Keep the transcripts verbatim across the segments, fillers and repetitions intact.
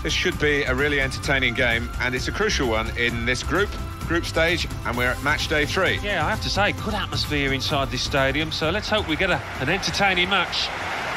This should be a really entertaining game, and it's a crucial one in this group, group stage, and we're at match day three. Yeah, I have to say, good atmosphere inside this stadium, so let's hope we get a, an entertaining match.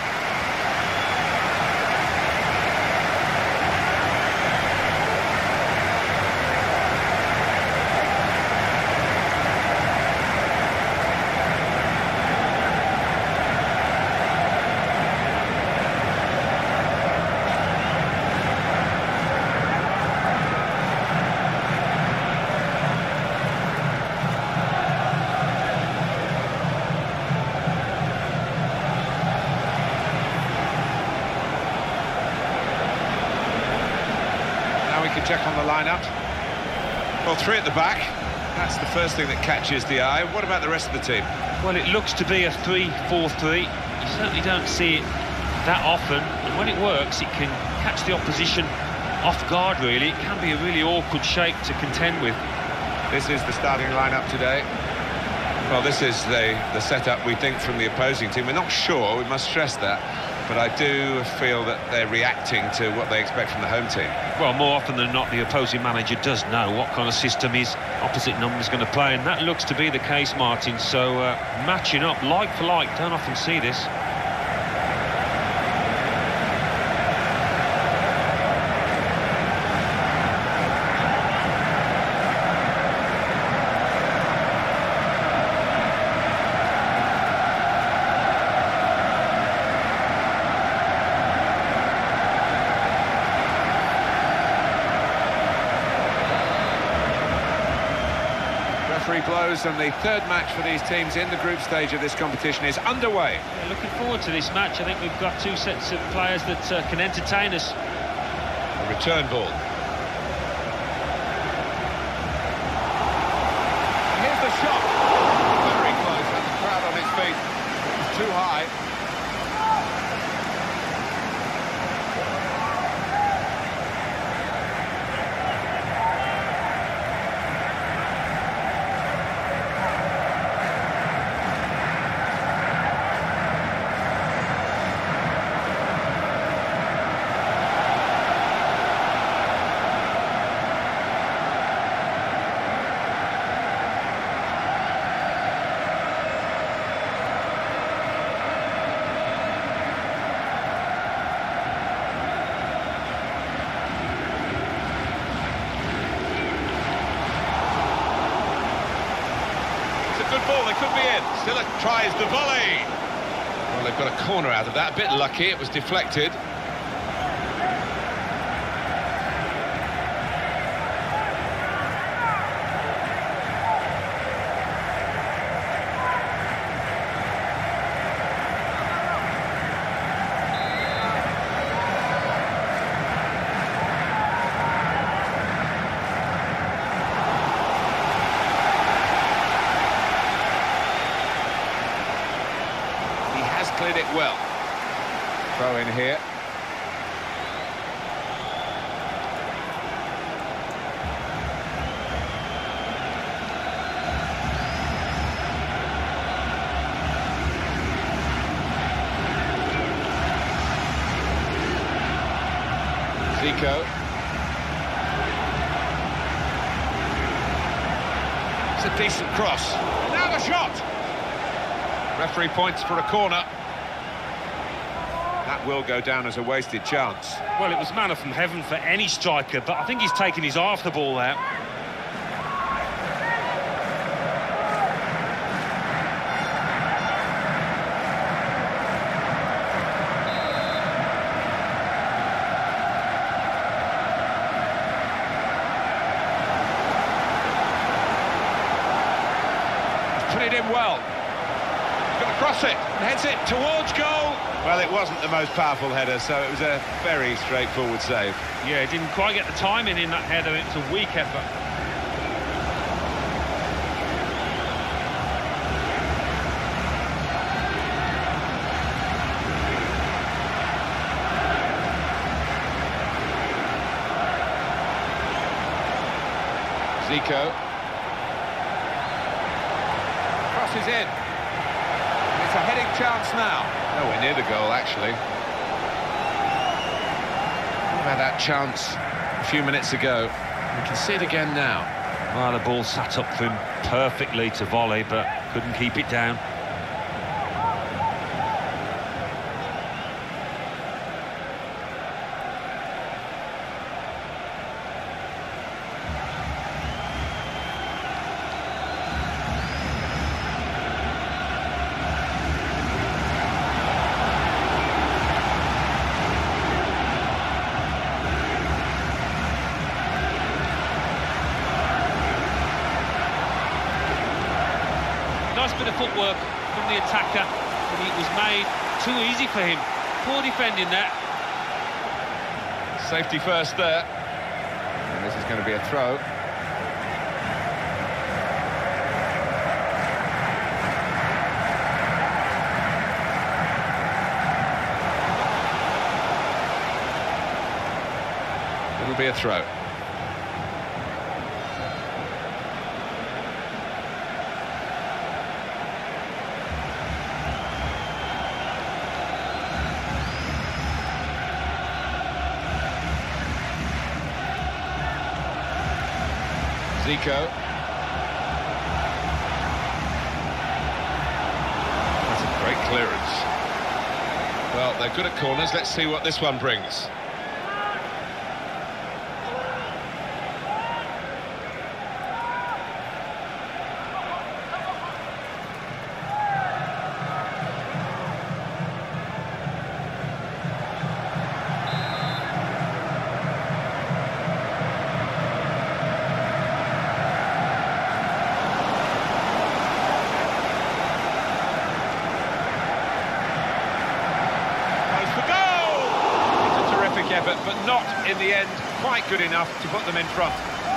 Check on the lineup. Well, three at the back. That's the first thing that catches the eye. What about the rest of the team? Well, it looks to be a three four three. You certainly don't see it that often, and when it works, it can catch the opposition off guard, really. It can be a really awkward shape to contend with. This is the starting lineup today. Well, this is the, the setup we think from the opposing team. We're not sure, we must stress that, but I do feel that they're reacting to what they expect from the home team. Well, more often than not, the opposing manager does know what kind of system his opposite number is going to play, and that looks to be the case, Martin. So, uh, matching up like for like, don't often see this. Referee blows, and the third match for these teams in the group stage of this competition is underway. Yeah, looking forward to this match. I think we've got two sets of players that uh, can entertain us. A return ball. Here's the shot. Very close, had the crowd on his feet. It was too high. Good ball, they could be in. Still tries the volley. Well, they've got a corner out of that. A bit lucky, it was deflected. Cleared it well. Throw in here. Zico. It's a decent cross. Now the shot. Referee points for a corner. That will go down as a wasted chance. Well, it was manna from heaven for any striker, but I think he's taken his eye off the ball there. He's put it in well. He's going to cross it and heads it towards goal. Well, it wasn't the most powerful header, so it was a very straightforward save. Yeah, he didn't quite get the timing in that header. It was a weak effort. Zico. Crosses in. It's a heading chance now. Nowhere near the goal, actually. had that chance a few minutes ago. We can see it again now. Well, the ball sat up for him perfectly to volley, but couldn't keep it down. Nice bit of footwork from the attacker, but it was made too easy for him. Poor defending that. Safety first there. And this is going to be a throw. It'll be a throw. Zico. That's a great clearance. Well, they're good at corners. Let's see what this one brings. Effort, but not in the end quite good enough to put them in front.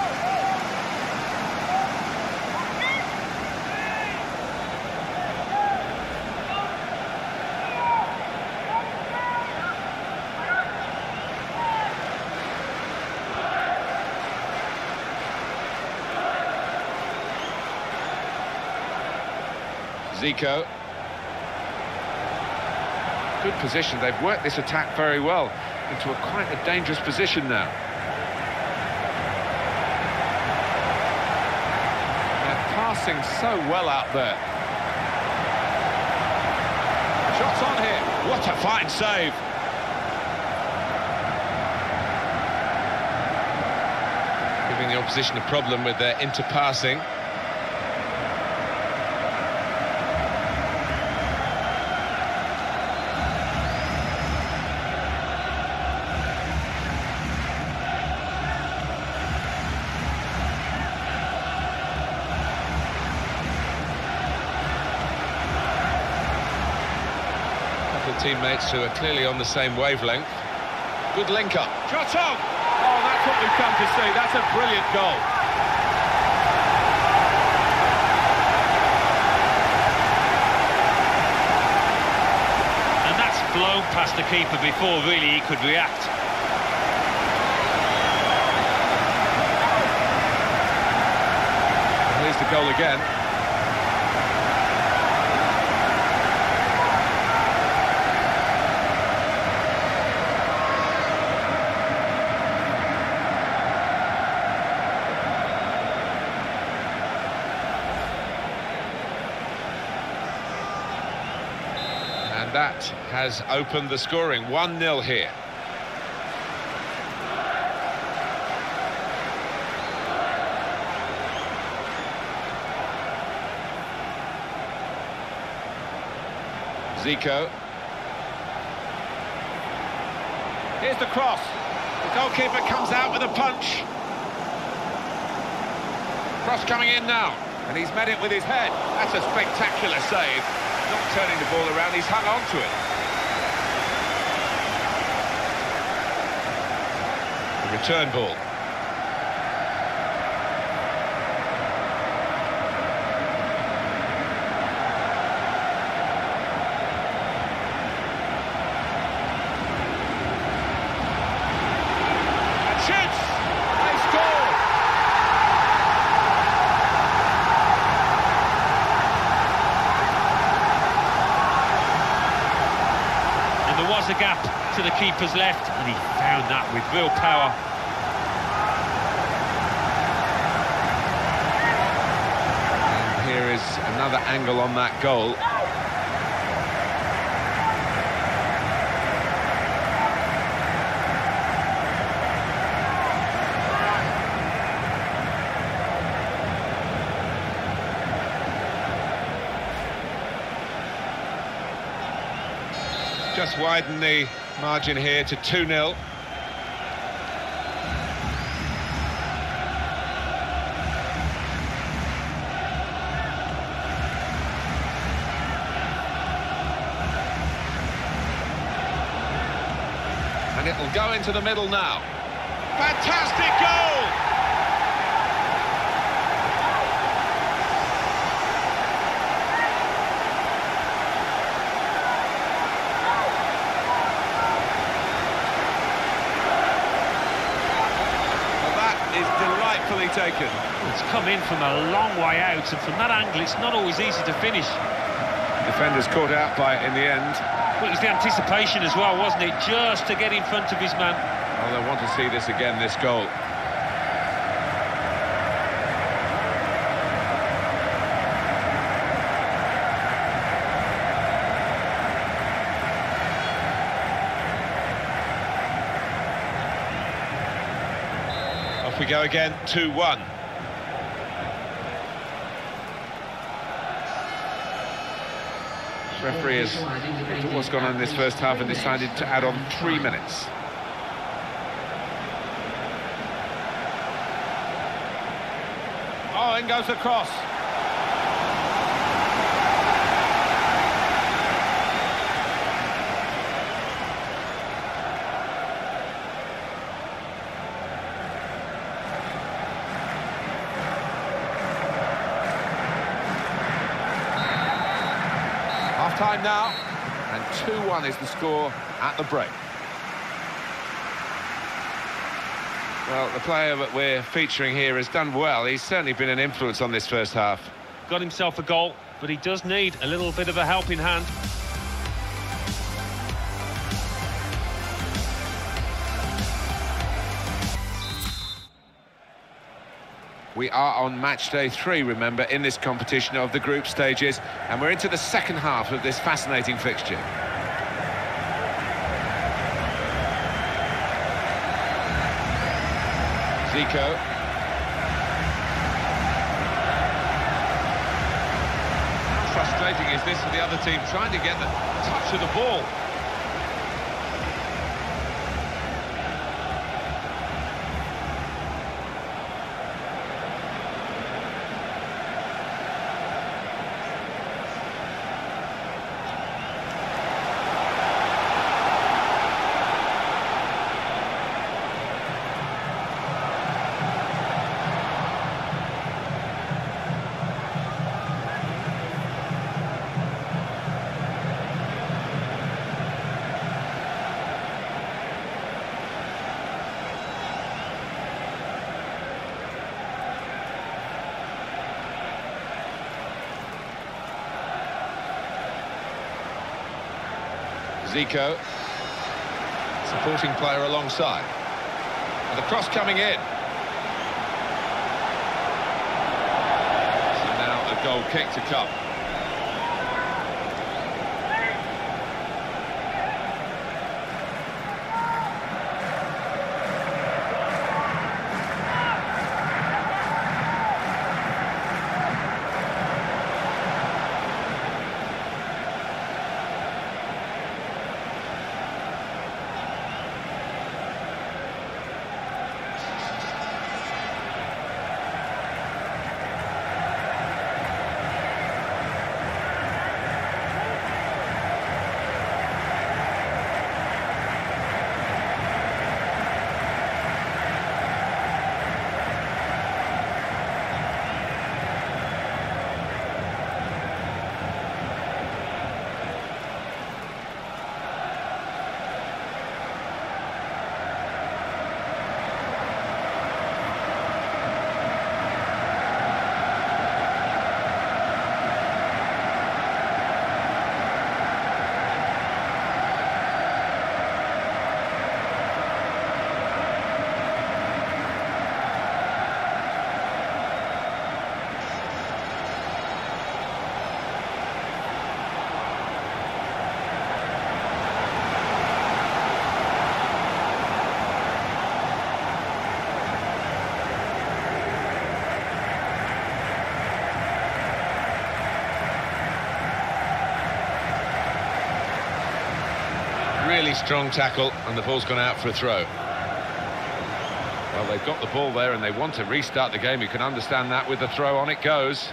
Zico. Good position. They've worked this attack very well into a quite a dangerous position now. They're passing so well out there. Shots on here. What a fine save. Giving the opposition a problem with their interpassing. Teammates who are clearly on the same wavelength. Good link up. Shot on! Oh, that's what we've come to see. That's a brilliant goal. And that's blown past the keeper before really he could react. Here's the goal again. And that has opened the scoring. one nil here. Zico. Here's the cross. The goalkeeper comes out with a punch. Cross coming in now. And he's met it with his head. That's a spectacular save. Not turning the ball around, he's hung on to it. The return ball. And shoots! They score! And there was a gap to the keeper's left, and he found that with real power. And here is another angle on that goal. Just widen the margin here to two nil. And it'll go into the middle now. Fantastic goal! Delightfully taken. It's come in from a long way out, and from that angle it's not always easy to finish. Defender's caught out by it in the end. Well, it was the anticipation as well, wasn't it? Just to get in front of his man. Well, they want to see this again, this goal. Off we go again, two one. Referee has looked at what's gone on in this first half and decided to add on three minutes. Oh, in goes the cross. Half-time now, and two one is the score at the break. Well, the player that we're featuring here has done well. He's certainly been an influence on this first half. Got himself a goal, but he does need a little bit of a helping hand. We are on match day three, remember, in this competition of the group stages, and we're into the second half of this fascinating fixture. Zico. How frustrating is this for the other team, trying to get the touch of the ball? Zico, supporting player alongside, and the cross coming in. So now a goal kick to come. strong tackle, and the ball's gone out for a throw. Well, they've got the ball there and they want to restart the game. You can understand that. With the throw, on it goes.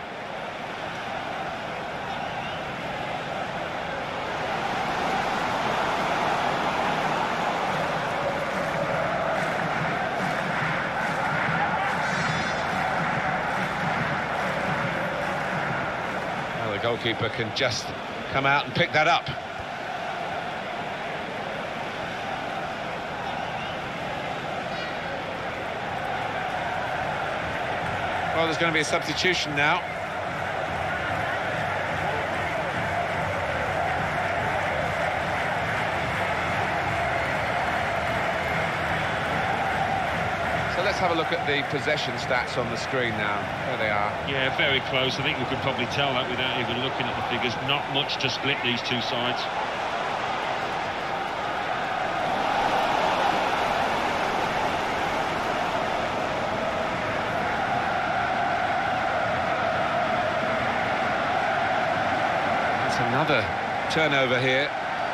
Well, the goalkeeper can just come out and pick that up. Well, there's going to be a substitution now. So let's have a look at the possession stats on the screen now. There they are. Yeah, very close. I think we could probably tell that without even looking at the figures. Not much to split these two sides. Another turnover here.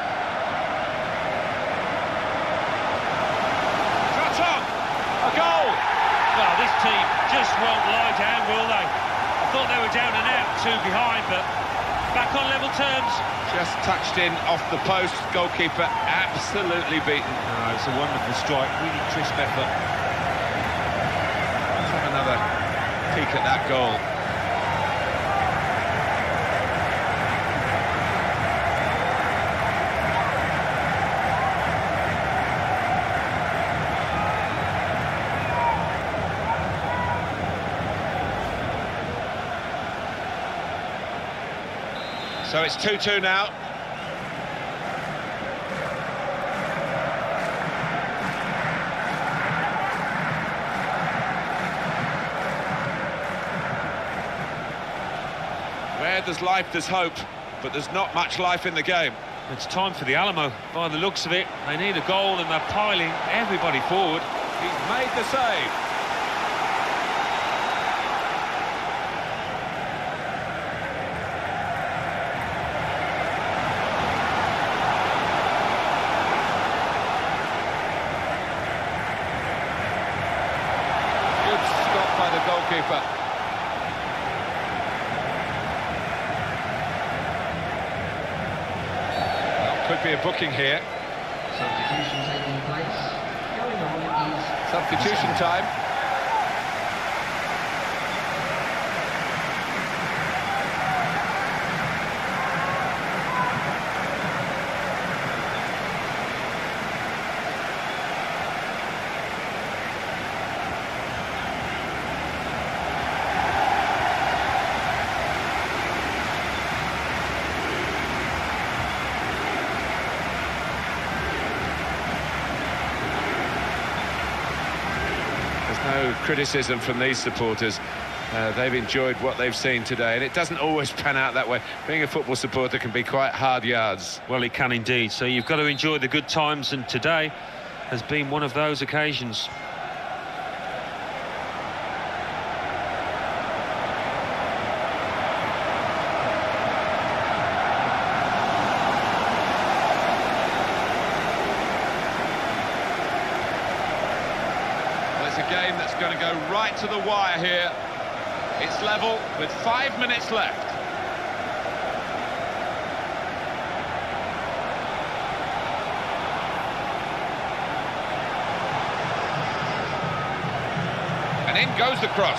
Shot on! A goal! Well, this team just won't lie down, will they? I thought they were down and out, two behind, but back on level terms. Just touched in off the post. Goalkeeper absolutely beaten. Oh, it's a wonderful strike, really crisp effort. Let's have another peek at that goal. So it's two two now. Where there's life, there's hope, but there's not much life in the game. It's time for the Alamo, by the looks of it. They need a goal and they're piling everybody forward. He's made the save. By the goalkeeper. Well, could be a booking here. Substitution taking place. Going on is substitution time. No criticism from these supporters. Uh, they've enjoyed what they've seen today, and it doesn't always pan out that way. Being a football supporter can be quite hard yards. Well, it can indeed, so you've got to enjoy the good times, and today has been one of those occasions. It's a game that's going to go right to the wire here. It's level with five minutes left. And in goes the cross.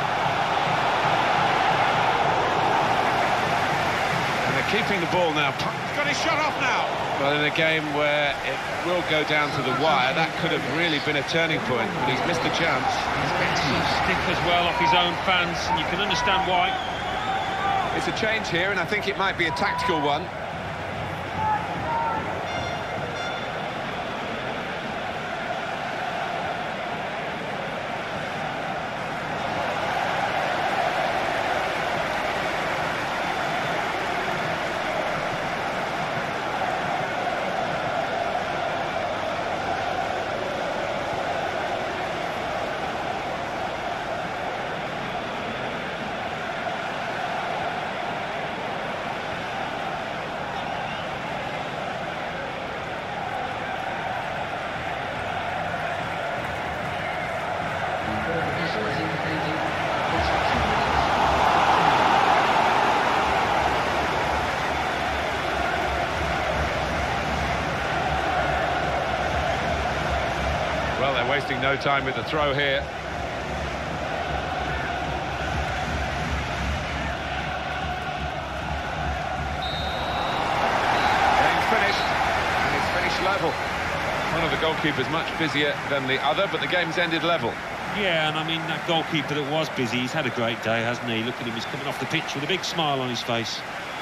And they're keeping the ball now. He's got his shot off now. Well, in a game where it will go down to the wire, that could have really been a turning point, but he's missed a chance. He's getting some stick as well off his own fans, and you can understand why. It's a change here, and I think it might be a tactical one. Well, they're wasting no time with the throw here. Game's finished, and it's finished level. One of the goalkeepers much busier than the other, but the game's ended level. Yeah, and I mean, that goalkeeper that was busy, he's had a great day, hasn't he? Look at him, he's coming off the pitch with a big smile on his face.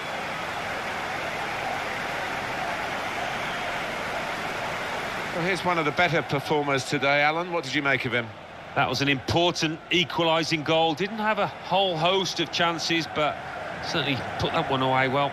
Well, here's one of the better performers today, Alan. What did you make of him? That was an important equalising goal. Didn't have a whole host of chances, but certainly put that one away well.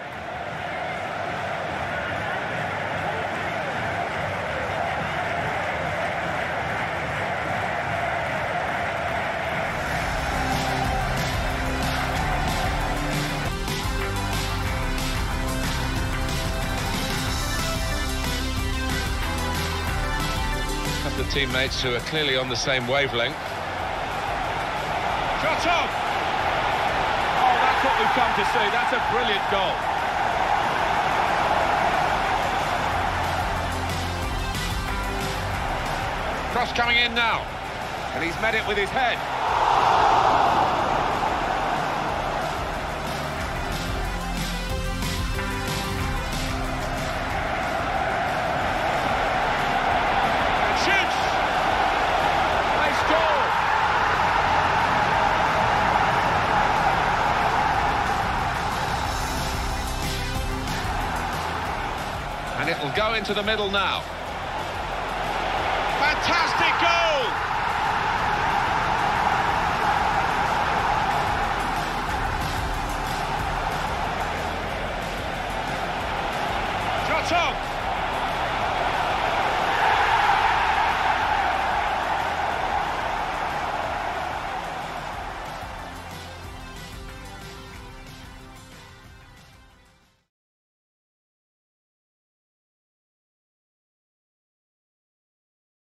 The teammates who are clearly on the same wavelength. Shot on! Oh, that's what we've come to see. That's a brilliant goal. Cross coming in now, and he's met it with his head. And it'll go into the middle now.